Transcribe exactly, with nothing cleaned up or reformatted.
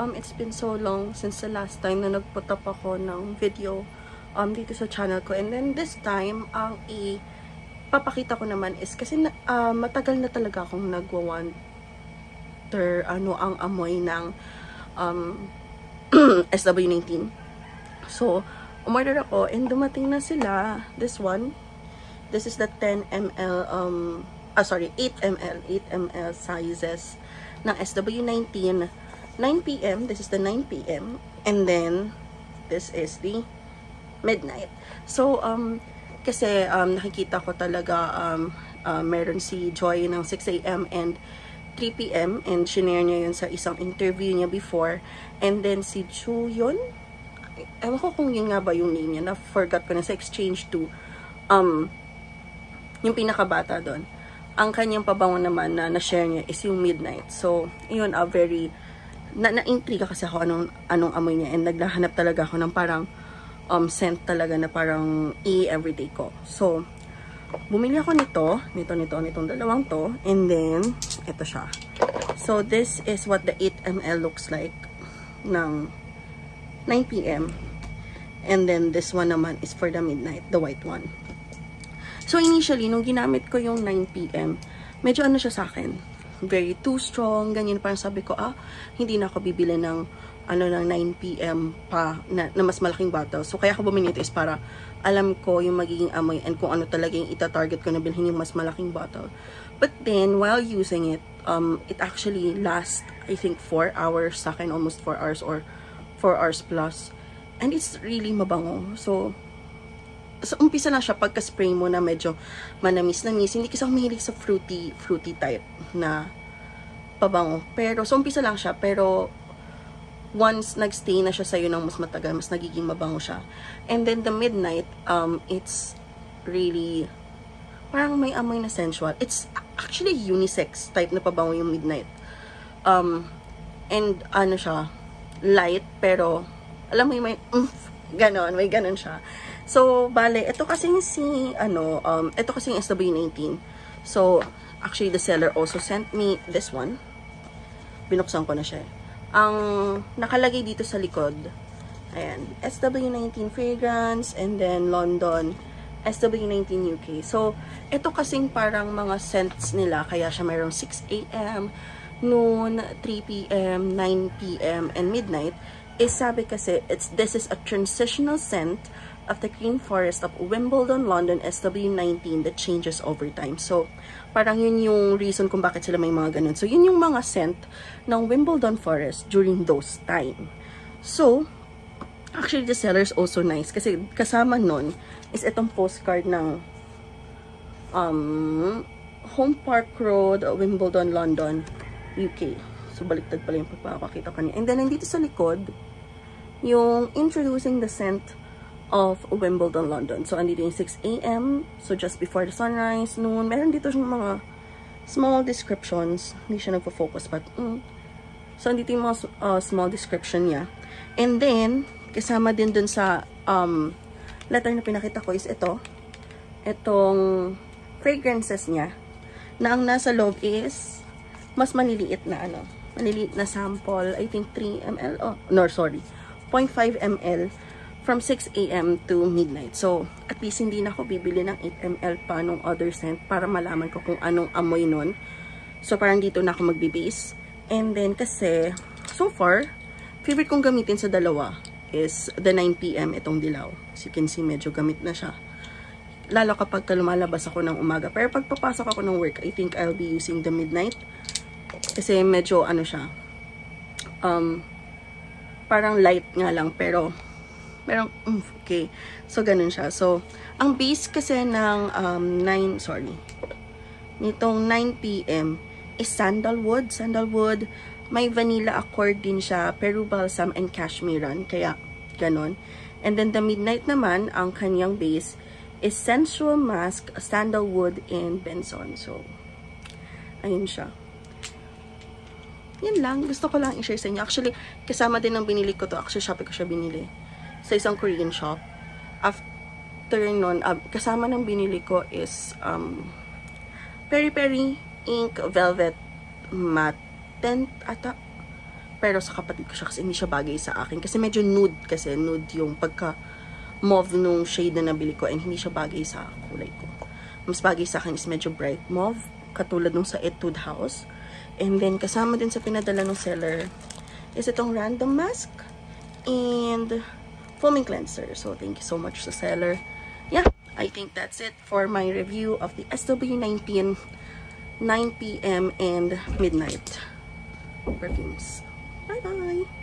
um, it's been so long since the last time na nag-put up ako ng video um, dito sa channel ko. And then this time, ang ipapakita ko naman is, kasi na, uh, matagal na talaga akong nagwa-wonder ano ang amoy ng um, S W nineteen. So, umorder ako and dumating na sila. This one, this is the ten milliliters, um, ah, sorry, eight milliliters, eight milliliters sizes ng S W nineteen. nine p m This is the nine p m And then, this is the midnight. So, um, kasi um, nakikita ko talaga um, uh, meron si Joy ng six a m and three p m and shinare niya yun sa isang interview niya before. And then si Chu yun, ewan ko kung yun nga ba yung name niya, na forgot ko na, sa exchange to um, yung pinakabata doon. Ang kanyang pabango naman na na-share niya is yung midnight. So, yun, a uh, very, na-intriga kasi ako anong, anong amoy niya. And naglahanap talaga ako ng parang um, scent talaga na parang i-everyday ko. So, bumili ako nito, nito, nito, nitong dalawang to. And then, ito siya. So, this is what the eight milliliters looks like ng nine p m And then, this one naman is for the midnight, the white one. So, initially, nung ginamit ko yung nine p m, medyo ano siya sa akin, very too strong, ganyan. Parang sabi ko, ah, hindi na ako bibili ng, ano, ng nine p m pa, na, na mas malaking bottle. So, kaya ako bumili ito is para alam ko yung magiging amoy and kung ano talaga yung ita-target ko na bilhin yung mas malaking bottle. But then, while using it, um, it actually lasts, I think, four hours sa akin, almost four hours or four hours plus. And it's really mabango. So, so, umpisa na siya pagka-spray mo na medyo manamis-namis. Hindi kasi ako mahilig sa fruity, fruity type na pabango. Pero, so, umpisa lang siya. Pero, once nag-stay na siya sa'yo ng mas matagal, mas nagiging mabango siya. And then, the midnight, um, it's really, parang may amoy na sensual. It's actually unisex type na pabango yung midnight. Um, and, ano siya, light, pero, alam mo yung may, oomph, ganon, may ganon siya. So, bale, ito kasing si, ano, um, ito kasing S W nineteen. So, actually, the seller also sent me this one. Binuksan ko na siya. Ang nakalagay dito sa likod, ayan, S W nineteen fragrance, and then London, S W nineteen U K. So, ito kasing parang mga scents nila, kaya siya mayroong six a m, noon, three p m, nine p m, and midnight. Is sabi kasi, it's, this is a transitional scent of the green forest of Wimbledon, London, S W nineteen that changes over time. So, parang yun yung reason kung bakit sila may mga ganun. So, yun yung mga scent ng Wimbledon forest during those time. So, actually, the seller is also nice. Kasi kasama nun is itong postcard ng um, Home Park Road, Wimbledon, London, U K. So, baliktad pala yung pagpapakita ko niya. And then, nandito sa likod, yung introducing the scent of Wimbledon, London. So, andito yung six a m So, just before the sunrise, noon. Meron dito yung mga small descriptions. Hindi siya nagpo-focus, but, mm. So, andito yung mga uh, small description niya. And then, kasama din dun sa um, letter na pinakita ko is ito. Itong fragrances niya. Na ang nasa loob is mas maliliit na ano. Maliliit na sample. I think three milliliters. Oh, no, sorry. zero point five milliliters. From six a m to midnight. So, at least hindi na ako bibili ng eight milliliters pa nung other scent para malaman ko kung anong amoy nun. So, parang dito na ako magbibase. And then, kasi, so far, favorite kong gamitin sa dalawa is the nine p m itong dilaw. As you can see, medyo gamit na siya. Lalo kapag lumalabas ako ng umaga. Pero pag papasok ako ng work, I think I'll be using the midnight. Kasi medyo, ano siya, um, parang light nga lang, pero merong, um, okay. So, ganun siya. So, ang base kasi ng um, nine, sorry, nitong nine p m is sandalwood. Sandalwood, may vanilla accord din siya, Peru balsam, and cashmerean. Kaya, ganun. And then, the midnight naman, ang kanyang base is sensual musk, sandalwood, and benson. So, ayun siya. Yan lang. Gusto ko lang i-share sa inyo. Actually, kasama din ng binili ko to. Actually, shopee ko siya binili. Sa isang Korean shop. After nun, uh, kasama ng binili ko is um, Peri Peri Ink Velvet Matte Tent ata. Pero sa kapatid ko siya kasi hindi siya bagay sa akin. Kasi medyo nude kasi. Nude yung pagka mauve nung shade na nabili ko. And hindi siya bagay sa kulay ko. Mas bagay sa akin is medyo bright mauve. Katulad nung sa Etude House. And then kasama din sa pinadala ng seller is itong random mask. And foaming cleanser. So thank you so much sa seller. Yeah, I think that's it for my review of the S W nineteen nine p m and midnight perfumes. Bye bye!